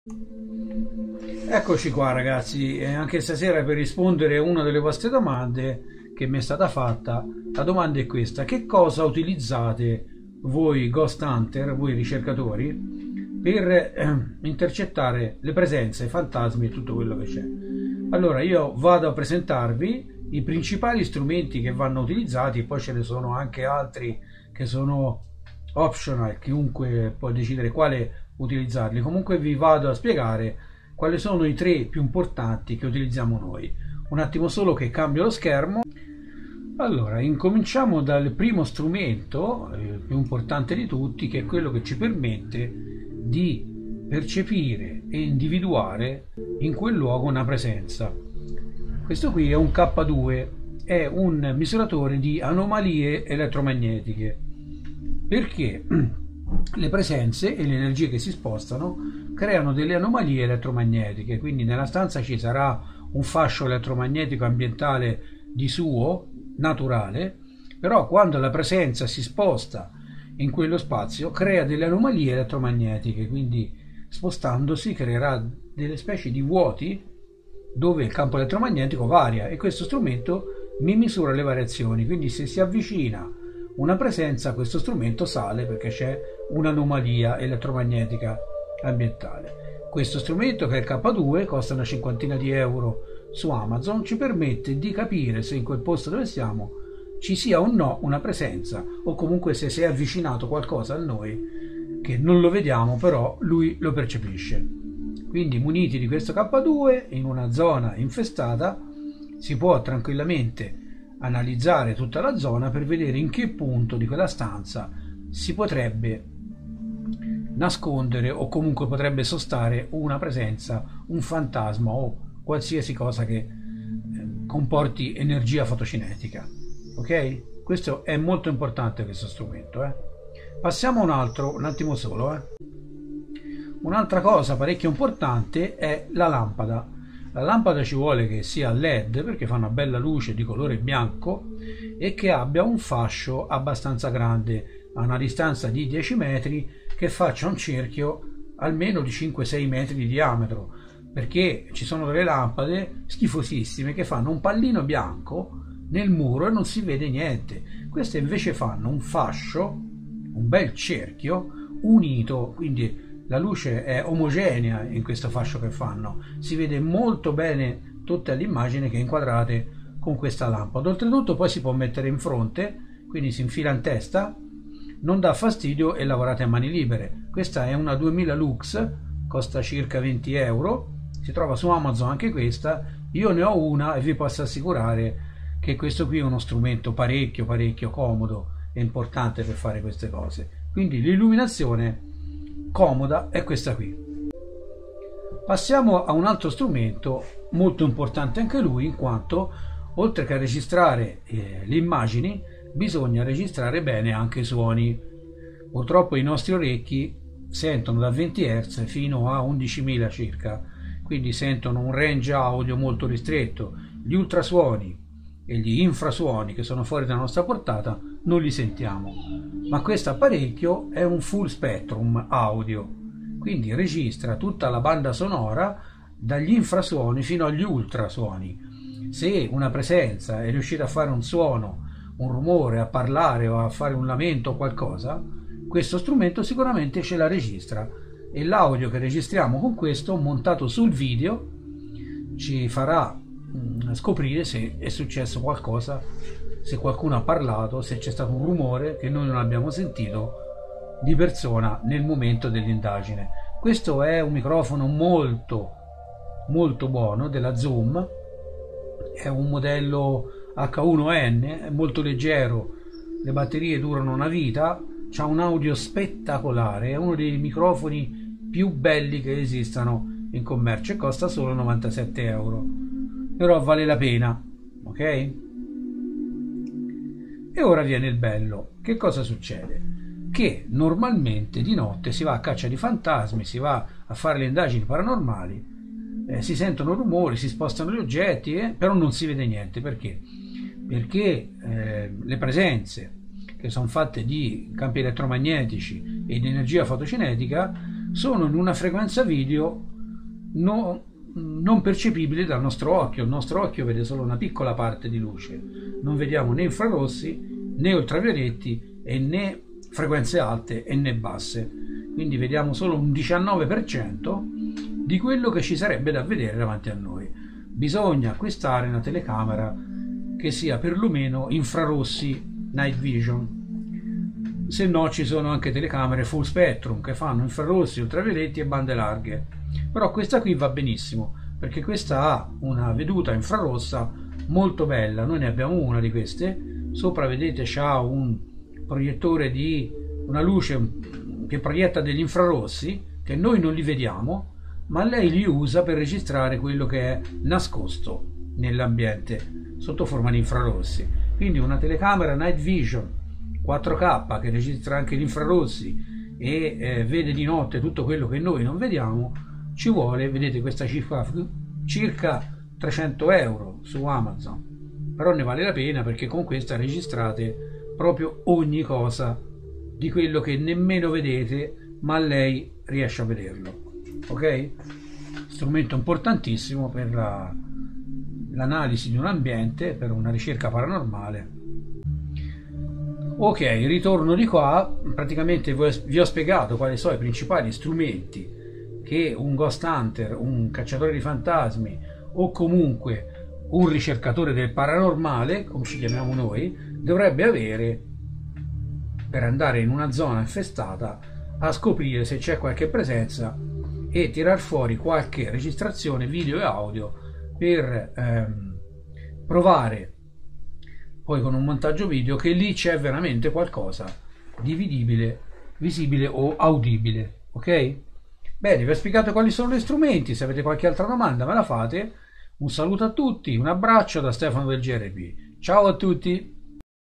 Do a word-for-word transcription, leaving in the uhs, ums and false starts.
Eccoci qua ragazzi, e anche stasera per rispondere a una delle vostre domande che mi è stata fatta. La domanda è questa: che cosa utilizzate voi Ghost Hunter, voi ricercatori, per eh, intercettare le presenze, i fantasmi e tutto quello che c'è? Allora io vado a presentarvi i principali strumenti che vanno utilizzati, poi ce ne sono anche altri che sono optional, chiunque può decidere quale utilizzarli. Comunque vi vado a spiegare quali sono i tre più importanti che utilizziamo noi. Un attimo solo che cambio lo schermo. Allora, incominciamo dal primo strumento, il più importante di tutti, che è quello che ci permette di percepire e individuare in quel luogo una presenza. Questo qui è un K due, è un misuratore di anomalie elettromagnetiche. Perché le presenze e le energie che si spostano creano delle anomalie elettromagnetiche, quindi nella stanza ci sarà un fascio elettromagnetico ambientale di suo, naturale, però quando la presenza si sposta in quello spazio crea delle anomalie elettromagnetiche, quindi spostandosi creerà delle specie di vuoti dove il campo elettromagnetico varia, e questo strumento mi misura le variazioni, quindi se si avvicina una presenza questo strumento sale perché c'è un'anomalia elettromagnetica ambientale. Questo strumento, che è il K due, costa una cinquantina di euro su Amazon, ci permette di capire se in quel posto dove siamo ci sia o no una presenza, o comunque se si è avvicinato qualcosa a noi che non lo vediamo però lui lo percepisce. Quindi muniti di questo K due in una zona infestata si può tranquillamente analizzare tutta la zona per vedere in che punto di quella stanza si potrebbe nascondere o comunque potrebbe sostare una presenza, un fantasma o qualsiasi cosa che eh, comporti energia fotocinetica. Ok? Questo è molto importante, questo strumento. Eh? Passiamo a un altro, un attimo solo. Eh? Un'altra cosa parecchio importante è la lampada. La lampada ci vuole che sia L E D perché fa una bella luce di colore bianco e che abbia un fascio abbastanza grande, a una distanza di dieci metri, che faccia un cerchio almeno di cinque sei metri di diametro, perché ci sono delle lampade schifosissime che fanno un pallino bianco nel muro e non si vede niente. Queste invece fanno un fascio, un bel cerchio unito, quindi la luce è omogenea in questo fascio che fanno, si vede molto bene tutta l'immagine che è inquadrate con questa lampada. Oltretutto poi si può mettere in fronte, quindi si infila in testa, non dà fastidio e lavorate a mani libere. Questa è una duemila lux, costa circa venti euro, si trova su Amazon anche questa. Io ne ho una e vi posso assicurare che questo qui è uno strumento parecchio parecchio comodo e importante per fare queste cose. Quindi l'illuminazione comoda è questa qui. Passiamo a un altro strumento molto importante anche lui, in quanto oltre che a registrare eh, le immagini bisogna registrare bene anche i suoni. Purtroppo i nostri orecchi sentono da venti hertz fino a undicimila circa, quindi sentono un range audio molto ristretto. Gli ultrasuoni e gli infrasuoni che sono fuori dalla nostra portata non li sentiamo, ma questo apparecchio è un full spectrum audio, quindi registra tutta la banda sonora dagli infrasuoni fino agli ultrasuoni. Se una presenza è riuscita a fare un suono, un rumore, a parlare o a fare un lamento o qualcosa, questo strumento sicuramente ce la registra, e l'audio che registriamo con questo montato sul video ci farà scoprire se è successo qualcosa, se qualcuno ha parlato, se c'è stato un rumore che noi non abbiamo sentito di persona nel momento dell'indagine. Questo è un microfono molto molto buono della Zoom, è un modello H uno N, è molto leggero, le batterie durano una vita, c'ha un audio spettacolare, è uno dei microfoni più belli che esistano in commercio e costa solo novantasette euro, però vale la pena. Ok? E ora viene il bello. Che cosa succede? Che normalmente di notte si va a caccia di fantasmi, si va a fare le indagini paranormali, eh, si sentono rumori, si spostano gli oggetti, eh, però non si vede niente. Perché? Perché eh, le presenze che sono fatte di campi elettromagnetici e di energia fotocinetica sono in una frequenza video no, non percepibili dal nostro occhio. Il nostro occhio vede solo una piccola parte di luce, non vediamo né infrarossi né ultravioletti e né frequenze alte e né basse, quindi vediamo solo un diciannove per cento di quello che ci sarebbe da vedere davanti a noi. Bisogna acquistare una telecamera che sia perlomeno infrarossi night vision, se no ci sono anche telecamere full spectrum che fanno infrarossi, ultravioletti e bande larghe, però questa qui va benissimo perché questa ha una veduta infrarossa molto bella. Noi ne abbiamo una di queste, sopra vedete c'ha un proiettore di una luce che proietta degli infrarossi che noi non li vediamo, ma lei li usa per registrare quello che è nascosto nell'ambiente sotto forma di infrarossi. Quindi una telecamera night vision quattro K che registra anche gli infrarossi e eh, vede di notte tutto quello che noi non vediamo, ci vuole, vedete, questa cifra circa trecento euro su Amazon, però ne vale la pena perché con questa registrate proprio ogni cosa di quello che nemmeno vedete ma lei riesce a vederlo. Ok, strumento importantissimo per la, l'analisi di un ambiente, per una ricerca paranormale. Ok, ritorno di qua. Praticamente vi ho spiegato quali sono i principali strumenti che un ghost hunter, un cacciatore di fantasmi o comunque un ricercatore del paranormale, come ci chiamiamo noi, dovrebbe avere per andare in una zona infestata a scoprire se c'è qualche presenza e tirar fuori qualche registrazione video e audio per ehm, provare poi con un montaggio video che lì c'è veramente qualcosa di vidibile, visibile o audibile. Ok? Bene, vi ho spiegato quali sono gli strumenti. Se avete qualche altra domanda me la fate. Un saluto a tutti, un abbraccio da Stefano del G R P. Ciao a tutti!